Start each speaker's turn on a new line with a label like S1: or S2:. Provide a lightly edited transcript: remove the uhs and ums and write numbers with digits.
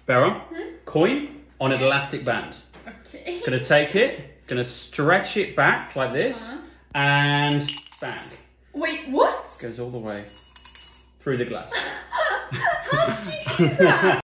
S1: Bera, coin on an elastic band.
S2: Okay.
S1: Gonna take it, gonna stretch it back like this, and bang.
S2: Wait, what?
S1: Goes all the way through the glass.
S2: How did you do that?